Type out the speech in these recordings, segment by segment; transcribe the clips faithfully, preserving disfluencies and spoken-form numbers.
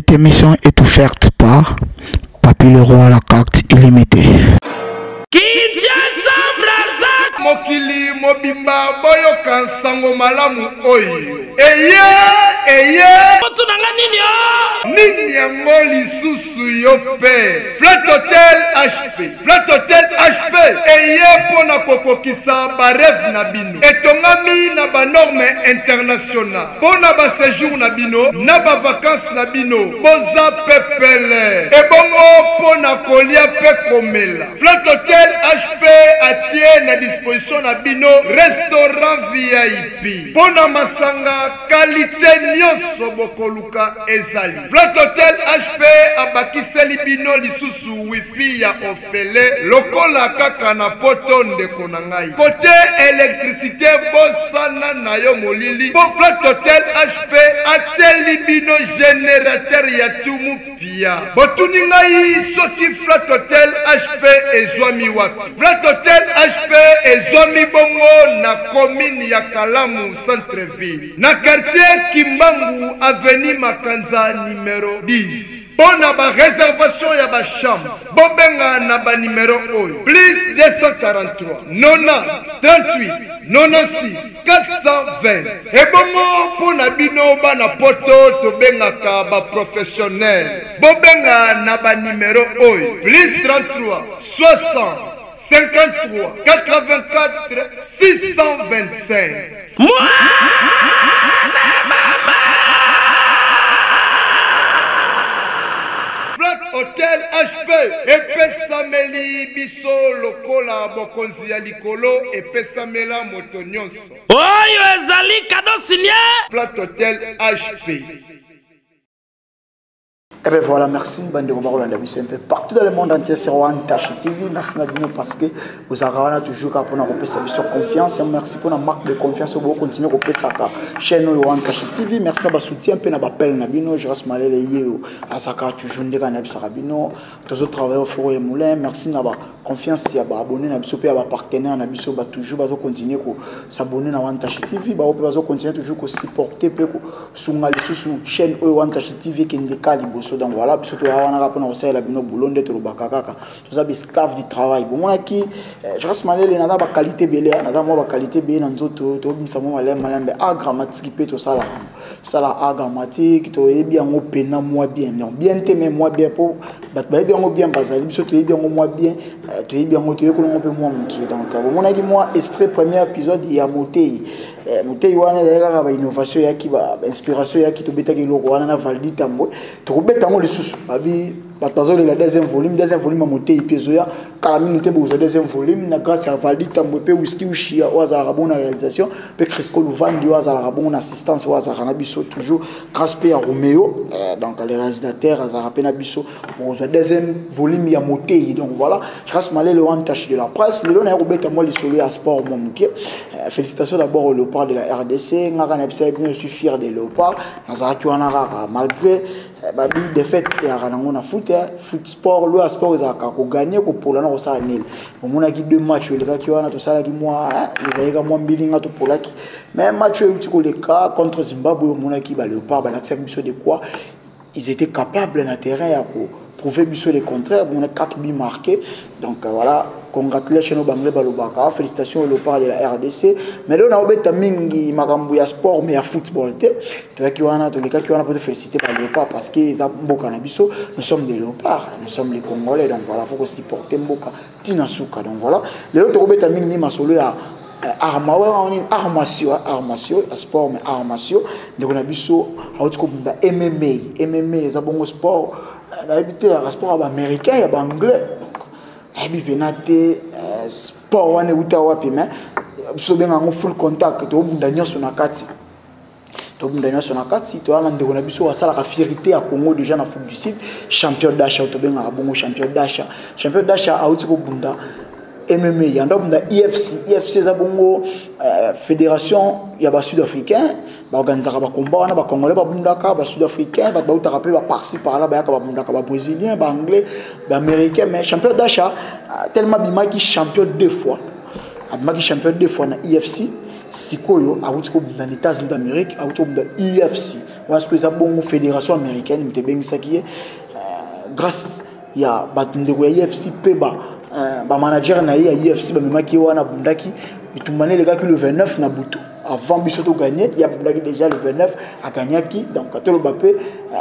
Cette émission est offerte par Papi le Roi à la carte illimitée. Mokili mobimba boyo kansango malamu oyo. Eye eye. Otunanga nini yo? Nini yango lisusu yo pe. Flat Hotel H P. Flat Hotel H P. Eye pona kokokisa ba rêve na bino. Etongami na ba norme international. Pona ba séjour na bino, na ba vacances na bino. Boza pepele. Ebongo pona kolia pe komela. Flat Hotel H P atie na disposition na bino restaurant V I P. Pona masanga qualité nyonso bokoluka ezali. Flat Hotel H P abakiseli bino lisusu wifi ya ofele lokola kaka na poto ndeko na ngai. Côté électricité bosana na yo molili. Bo Flat Hotel H P ateli bino générateur ya tumu pia. Botuni ngai soki Flat Hotel H P ezwami wapi. Flat Hotel H P ezwami bongo na commune ya Kalamu centre-ville. Na quartier Kimbangu avenue Makanza numéro dix. Pona ba réservation ya ba chambre. Bobenga na ba numéro oyo. Plus deux cent quarante-trois quatre-vingt-dix trente-huit quatre-vingt-seize quatre cent vingt. Et bongo pona bino ba na poto to benga ka ba professionnel. Bobenga na ba numéro oyo. Plus trente-trois soixante cinquante-trois quatre-vingt-quatre six cent vingt-cinq. Flat Hotel H P epesameli biso lokola bokonzi ya likolo epesamela moto nyonso. Oyo ezali kado signé Flat Hotel H P. Et bien voilà, merci Bandeko Barola un peu partout dans le monde entier sur One Touch T V. Merci Nadine parce que vous avez toujours pour nous faire confiance. Et merci pour la marque de confiance. Vous continuez à faire ça chaîne One Touch T V. Merci pour soutien un peu na appel Nabino. Je reste malé les yeux à ça car toujours des gars n'abis Rabino. Tous autres travailleurs au four et moulin. Merci na confiance si à abonner na biso pe à partenaire na biso ba toujours bazo continuer ko s'abonner na One Touch T V. Ba bazo continuer toujours ko supporter pe ko sunga les sous chaîne One Touch T V qui ndekali boso. Donc voilà, surtout on a rappelé aussi la bino boulot de tout bakaka. Tout ça esclave du travail. Bon moi qui je reste malé les nada ba qualité belé, nada moi ba qualité belé dans tout tout bimsa moi malé malé mais a grammatique pe tout ça là. Ça là a grammatique to e bien mo pena moi bien. Non bien t'aimer moi bien pour ba ba bien mo bien basali surtout e bien moi bien to e bien mo to e ko mo pe moi qui donc bon moi qui moi extrait premier épisode il y a moté moté wana ya ba innovation ya ki ba inspiration ya ki to beta ki loko wana na validi tambo to ko beta mo le sous babi batazo le deuxième volume deuxième volume moté ipezoya kala minute bo deuxième volume na grâce à validi tambo pe whisky ushia waza rabona réalisation pe Crisco Louvandi waza rabona assistance waza kana biso toujours grâce pe à Romeo donc les réalisateurs waza rapena biso pour deuxième volume ya moté donc voilà je reste malé le One Touch de la presse le na robeta mo le solo à sport mon muké félicitations d'abord au Léopard de la R D C je suis fier des Léopards malgré babi défaite ya ranango na foot foot sport le sport za ka ko gagner ko pola na ko sa nil on a qui deux matchs le ki wana to sala ki moi les aïga moi mbilinga to pola ki mais match eu tiko le cas contre Zimbabwe on a qui ba Léopard ba l'accès biso de quoi ils étaient capables na terrain ya ko prouver biso le contraire on a quatre buts marqués donc euh, voilà congratulations au Bangle Balobaka félicitations au Léopard de la R D C mais là on a obeta mingi makambo ya sport mais ya football te to ki wana to le cas qui wana pour te féliciter par Léopard parce que ils a mboka na biso nous sommes des Léopards nous sommes les Congolais donc voilà faut que supporter mboka tina suka donc voilà les autres obeta mingi masolo ya armation armation armation sport mais armation donc on a biso hautiko bunda M M A M M A za bongo sport d'habitude le sport américain il y a anglais et puis penate sport wane uta wapi mais so benga ngo full contact to bunda nyoso na kati to bunda nyoso na kati to ala ndeko na biso wasala ka fierté à Congo déjà na Afrique du Sud champion d'achat to benga bongo champion d'achat champion d'achat auti ko bunda M M A yanda bunda I F C I F C za bongo fédération ya ba sud-africain ba organiser ba combat na ba congolais ba bundaka ba sud-africain ba uta rappeler ba par-ci par là ba ka ba bundaka ba brésilien ba anglais ba américain mais champion d'achat tellement bima qui champion deux fois abima qui champion deux fois na I F C sikoyo awuti ko bunda États-Unis d'Amérique awuti ko bunda I F C parce que ça bon fédération américaine me te bengi ça qui est grâce il y a batundé ko U F C peba ba manager na ya U F C ba memaki wana bundaki bitumane les gars qui le vingt-neuf na butu avant bisoto gagner il y a bundaki déjà le vingt-neuf a gagné qui donc Katolo Mbappé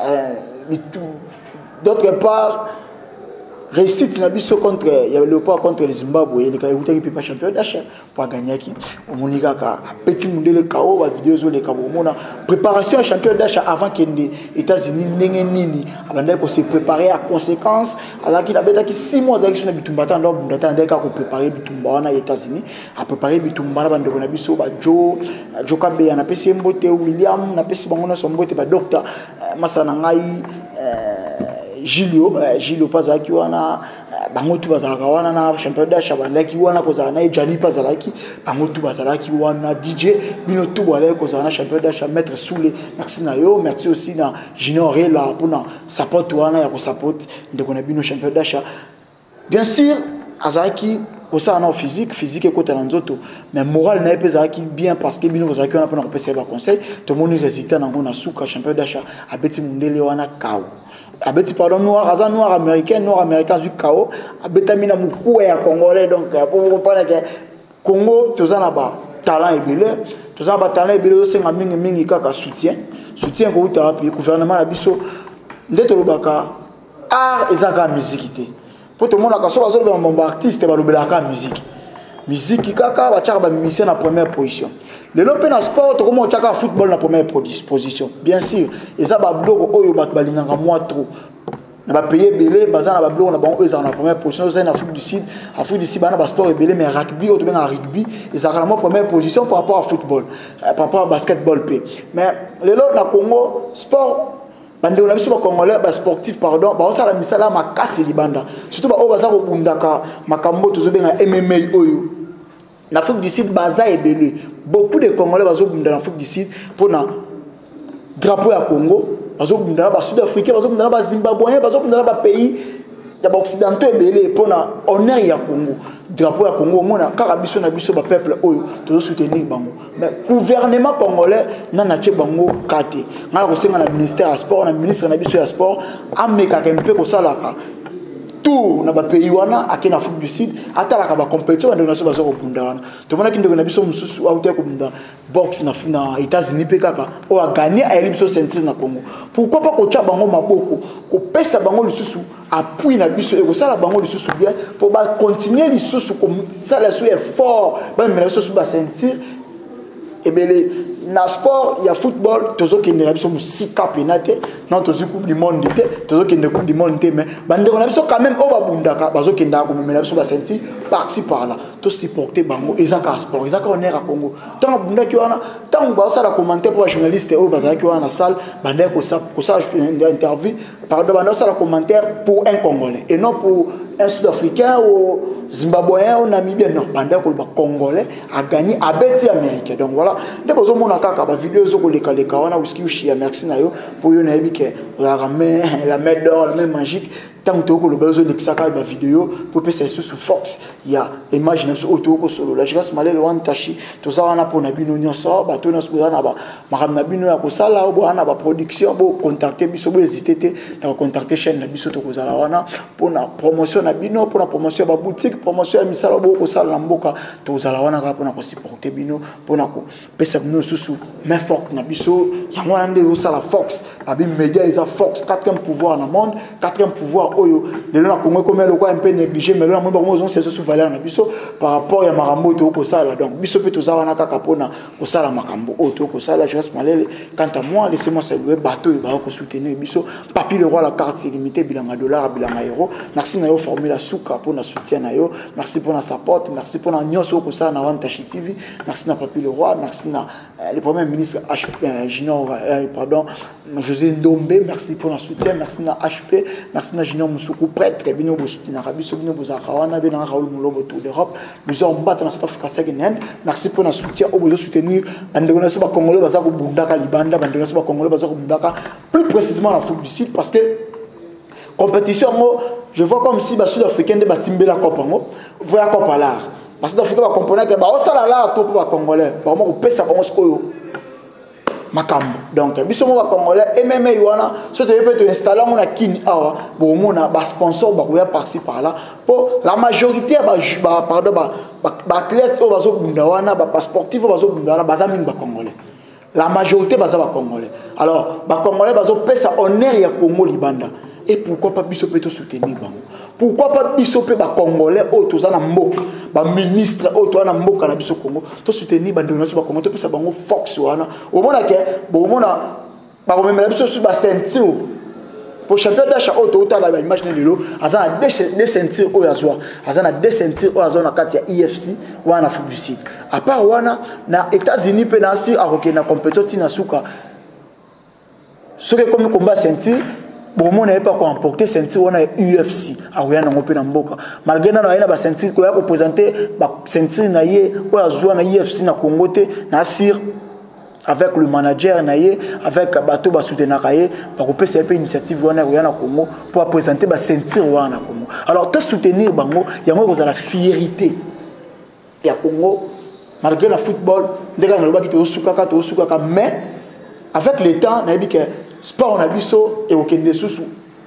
d'autre part réussite na biso contre il y a le pas contre les Zimbabwe il a été pas champion d'achat pour gagner qui au monika ka petit monde le chaos la vidéo zo le chaos mona préparation champion d'achat avant que les États-Unis ndenge nini abanda ko se préparer à conséquence alors qu'il a beta qui six mois d'action na bitumba ta ndo ndata ndeka ko préparer bitumba na États-Unis à préparer bitumba na bande ko na biso ba jo jo kabe na pesi mbote William na pesi bango na sombote ba docteur masana ngai Gilio Gilio pazaki wana bango tu bazalaka wana na champion d'achat bandaki wana kozala na Jani pazalaki bango tu bazalaki wana D J bino tu wala kozala na champion d'achat maître Soule merci na yo merci aussi na Junior là pour na support wana ya ko support ndeko na bino champion d'achat bien sûr azaki ça en physique physique et côté nzoto mais moral na epezaki bien parce que bino bazalaki wana pour na repérer ba conseil to moni résultat na ngona suka champion d'achat abeti mundele wana kao abeti pardon noir azan noir américain noir américain du chaos abetamina mukua ya congolais donc pour vous comprendre que Congo tozana ba talent ebele tozana ba talent ebele osenga mingi mingi kaka soutien soutien ko utapi gouvernement na biso ndeto lobaka art ezaka musique te pour tout le monde la kaso bazo ba mbomba artiste ba lobelaka musique musique kaka ba tchaka ba musicien na première position. Le l'open sport, comment on tchaka football na première position. Bien sûr, et ça ba bloc oyo bat balinganga moi trop. Na ba payer belé, bazan na ba bloc na bango eux en première position, c'est en Afrique du Sud. Afrique du Sud ba na ba sport belé mais rugby auto bien en rugby, et ça vraiment première position par rapport à football, par rapport à basketball p. Mais le lot na Congo sport bande on a biso ba congolais ba sportif pardon, ba ça la misala makasi libanda. Surtout ba o baza ko bundaka makambo tozo benga M M A oyo. L'Afrique du Sud, baza et belé. Beaucoup de Congolais bazo bunda l'Afrique du Sud pour na drapeau à Congo, bazo bunda ba Sud-Africain, bazo bunda ba Zimbabwe, bazo bunda ba pays ya ba occidentaux et belé pour na honneur ya Congo. Drapeau à Congo, mona karabiso na biso ba peuple oyo, tozo soutenir bango. Mais gouvernement congolais na na tie bango kate. Na ko senga na ministère à sport, na ministre na biso ya sport, ameka kempe ko salaka. Tout na ba pays wana akina Afrique du Sud atala ka ba compétition na naso bazo ko bunda wana to mona ki ndeko na biso mususu auto ko bunda box na na États-Unis pe kaka o a gagné a biso ceinture na Congo pourquoi pas ko tcha bango maboko ko pesa bango lisusu appui na biso e ko sala bango lisusu bien pour ba continuer lisusu comme ça la sou effort ba mena lisusu ba ceinture et belé na sport il y a football tozo ki na biso musika penate non tozo coupe du monde te tozo ki na coupe du monde te mais bande on a biso quand même o ba bundaka bazo ki ndako mais na biso ba senti par-ci par là to supporter bango ezaka sport ezaka on est à Congo tant bundaki wana tant ba ça la commenter pour journaliste o bazaki wana na salle bande ko ça ko ça interview pardon bande ça la commentaire pour un Congolais et non pour un Sud-Africain ou Zimbabwéen ou Namibien non bande ko ba Congolais a gagné à bête américain donc voilà de besoin mon kaka ba vidéo zo ko leka leka wana whisky ushia merci na yo pour yo na ebike la ramé la main d'or la main magique tant que ko le besoin de saka ba vidéo pour pesa sous Fox il y a image na so auto ko solo la grâce malé le wan tachi to ça wana pour na bino nyonso ba to na so na ba makam na bino ya ko sala o wana ba production bo contacter biso bo hésiter te na contacter chaîne na biso to ko sala wana pour na promotion na bino pour na promotion ba boutique promotion ya misala bo ko sala na mboka to sala wana ka pour na ko supporter bino pour na ko pesa bino susu mais forte na biso ya wana nde o sala Fox abi média isa Fox quatrième pouvoir dans le monde quatrième pouvoir oyo le na Congo comme le quoi un peu négligé mais là moi bon on c'est sous valeur na biso par rapport ya makambo to ko sala donc biso pe to za wana kaka pona ko sala makambo o to ko sala je reste malele quant à moi laissez-moi saluer bateau ba ko soutenir biso papi le roi la carte illimitée bilanga dollar bilanga euro merci na yo formula suka pour na soutien na yo merci pour na support merci pour na nyoso ko sala na Wantashi T V merci na papi le roi merci na le premier ministre H P Junior pardon José Ndombe merci pour le soutien merci na H P merci na Junior Musuku prêtre bino bo soutenir biso bino bo zakawana bino Raoul Mulobo tout l'Europe nous on bat dans South Africa second merci pour le soutien au besoin soutenir bandeko na so ba congolais baza ko bundaka libanda bandeko na so ba congolais baza ko bundaka plus précisément en Afrique du Sud parce que compétition je vois comme si ba sud-africain de batimbela copa ngo voya copa là parce que Afrique va comprendre que ba osala là to ba congolais ba mo ko pesa bango skoyo makambo donc biso mo ba congolais et même wana so te peut te installer on a kini awa bon mona ba sponsor ba koya par-ci par là pour la majorité ba pardon ba ba athlètes o bazo bunda wana ba sportif o bazo bunda wana baza mingi ba congolais la majorité baza ba congolais alors ba congolais bazo pesa honneur ya Congo libanda et pourquoi pas biso peut soutenir bango pourquoi pas biso pe ba congolais o toza na mboka ba ministre o to na mboka na biso Congo to soutenir ba ndona ba Congo to pesa bango fox wana o mona ke bo mona ba ko memela biso su ba ceinture pour champion d'achat o to ta la image ne lelo azana des ceintures o yazwa azana des ceintures o azona kati ya E F C wana Afrique du Sud à part wana na États-Unis pe na si aroke na compétition tina suka ce que comme combat ceinture bon mon n'avait pas quoi emporter ceinture on a U F C a rien na ngope na mboka malgré na na ba ceinture ko ya ko présenter ba ceinture na ye ko azwa na U F C na Congo te na sir avec le manager na ye avec bato ba soutenir kaye ba ko pesa pe initiative wana rien na Congo pour présenter ba ceinture wana na Congo alors te soutenir bango yango ko za la fierté ya Congo malgré le football ndeka na loba ki to suka ka to suka ka mais avec le temps na bi que sport on a biso et aucun des sous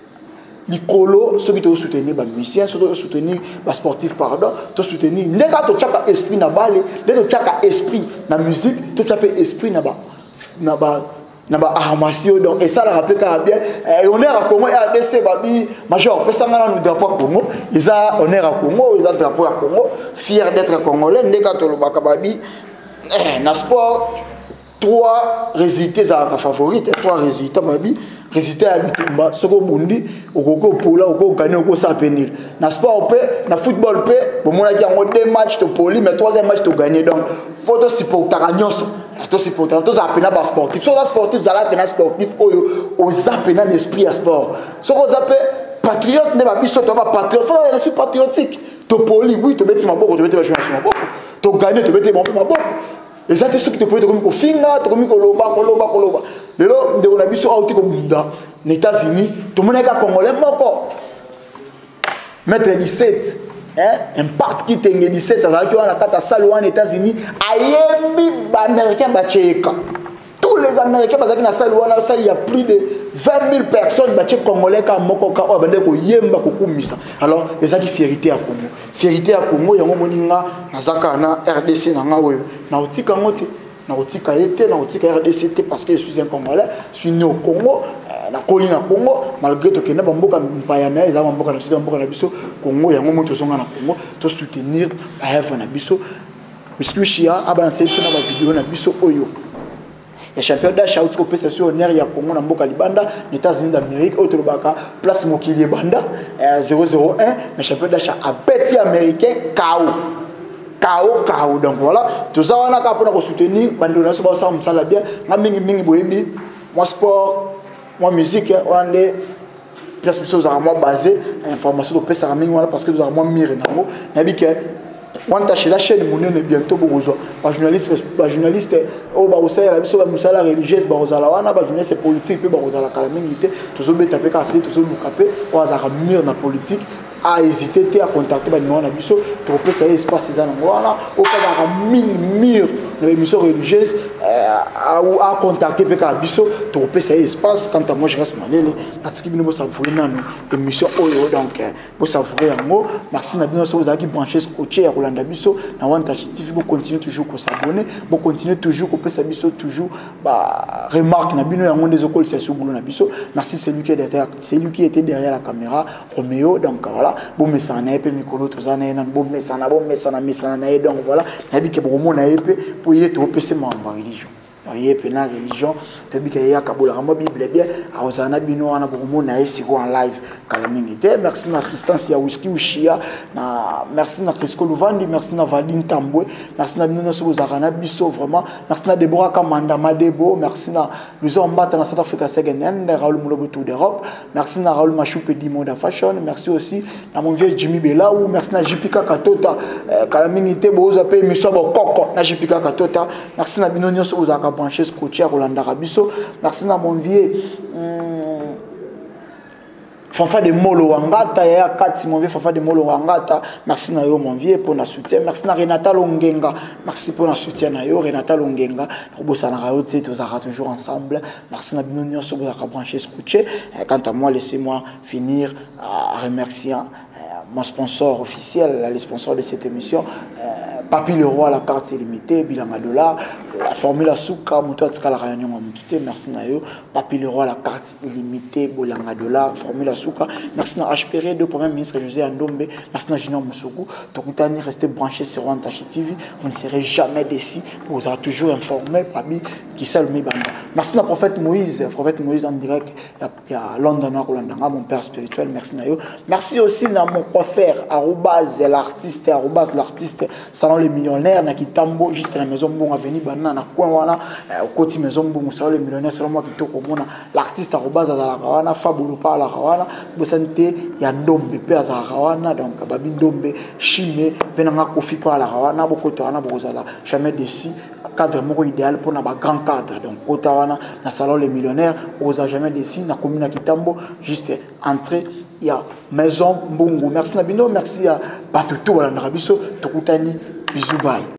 Nicolo ceux qui te soutenir ba musicien ceux qui soutenir ba sportif pardon te soutenir ndeka to chaka esprit na balé ndeka to chaka esprit na musique to chaka esprit na ba na ba na ba armation donc et ça la rappelle quand bien on est à Congo et R D C babi major pesa ngana nous drapeau Congo ils a on est à Congo ils a drapeau à Congo fier d'être congolais ndeka to lobaka babi na sport trois résultats à la favorite trois résultats babi résultats à bitumba soko bundi okoko pola okoko gagner okoko sapenir na sport pe na football pe bon mona ki en deux matchs to poli mais troisième match to gagner donc faut to supporter nyonso to supporter to za pena ba sportif so za sportif za la pena sportif oyo o za pena l'esprit à sport soko za pe patriote ne ba biso to ba patriote faut l'esprit patriotique to poli oui to beti maboko to beti ba jouer sur maboko to gagner to beti maboko. Et ça, c'est ce qui te peut te comme finga, te comme koloba, koloba, koloba. Mais là, on a vu sur autre comme les États-Unis, tout le monde est congolais, moko. Mettre dix-sept, hein, impact qui t'engue dix-sept, ça va dire qu'on a quatre salles aux États-Unis, aïe, américain, bacheka. Tous les Américains, parce que dans la salle où il y a plus de vingt mille personnes, bah, congolais, comme moko, quand on va dire qu'on yemba, qu'on misa. Alors, les gens qui fierté à Congo, fierté à Congo, il y a un moninga, nazaka na R D C na ngawe, na otika ngote, na otika ete, na otika R D C T parce que je suis un Congolais, je suis né au Congo, na koli na Congo, malgré tout que na bamboka mpayana, ils ont bamboka na sud, bamboka na biso, Congo, il y a un moment où na Congo, to soutenir, ba have na biso, Monsieur Chia, abalancer sur na vidéo na biso oyo. Les champions d'achat au P C C au Ner ya Congo na mboka libanda les États-Unis d'Amérique autre baka place mokili banda zéro zéro un mais champion d'achat à petit américain K O K O K O donc voilà tout ça on a qu'à pour soutenir bandona so ba ça on sala bien nga mingi mingi boyebi moi sport moi musique on est place biso za moi basé information de pesa mingi wala parce que nous avons moi mire nango na bi que on tâche la chaîne monene bientôt pour besoin ba journaliste ba journaliste o ba osala biso ba musala religieuse ba osala wana ba journaliste politique pe ba osala kala mingité tozo beta pe kasi tozo mukape o azaka mire na politique a hésité à contacter ba numéro na biso to pe ça espace za na wana o ka ba mille mire na émission religieuse a ou a contacter pe ka biso to pe ça espace quand moi je reste malele atiki bino bo savourer nanu émission oyo donc bo savourer yango merci na bino so vous qui brancher scotché ya kolanda biso na Wanta T V bo continuer toujours ko s'abonner bo continuer toujours ko pe ça biso toujours ba remarque na bino yango des écoles c'est sous boulot na biso merci celui qui est derrière celui qui était derrière la caméra Roméo donc voilà bon mesana epe mikolo tozana ena bon mesana bon mesana mesana na donc voilà nabi ke bomo na epe pour y to pese mamba religion y epe na religion tabi ke ya kabola mo bible bien azana bino wana bomo na esi ko en live kala minité merci na assistance ya whisky ushia na merci na Crisco Luvandi merci na Valine Tambwe merci na bino so bozakana biso vraiment merci na Deborah Kamanda Madebo merci na Luzo Mbata na South Africa Second Hand Raoul Mulobo Tour d'Europe merci na Raoul Machoupe di Moda Fashion merci aussi na mon vieux Jimmy Belaou merci na J P K Katota kala minité boza pe miso bo koko na J P K Katota merci na bino nyonso bozaka brancher scotché Rolanda Rabiso merci na mon vieux Fafa de Molo Wangata, ya Kati mon vieux Fafa de Molo Wangata, merci na yo mon vieux pour na soutien, merci na Renata Longenga, merci pour na soutien na yo Renata Longenga, Robosa na rayote tous ara toujours ensemble, merci na bino nyonso bo ka brancher scotché. Quant à moi, laissez-moi finir à remercier mon sponsor officiel, les sponsors de cette émission, euh, Papi le Roi, la carte illimitée, Bilanga Dollar, la formule Asuka, Mouto Atskala Rayon Mouté, merci Nayo, Papi le Roi, la carte illimitée, Bilanga Dollar, formule Asuka, merci na H P R, deux premiers ministres José Andombe, merci na Junior Moussoukou, Tokutani, restez branchés sur Wantachi T V, vous ne serez jamais déçus, vous serez toujours informé, Papi, qui s'est le Mibanga. Merci na prophète Moïse, prophète Moïse en direct, il y a London, mon père spirituel, merci Nayo, merci aussi na mon faire arrobase l'artiste arrobase l'artiste salon les millionnaires na kitambo juste la maison bon avenue banana na coin wana au côté maison bon salon les millionnaires selon moi kitoko mona l'artiste arrobase za la kawana fabulo pa la kawana bosante ya ndombe pe za kawana donc babi ndombe chime venanga kofi pa la kawana bokoto wana bozala jamais déçu cadre moko idéal pour na ba grand cadre donc kota wana na salon les millionnaires oza jamais déçu na commune kitambo juste entrer il y a maison Mbungu. Merci Nabino, merci à Patuto, à la Narabiso, Tokutani, bisous, bye.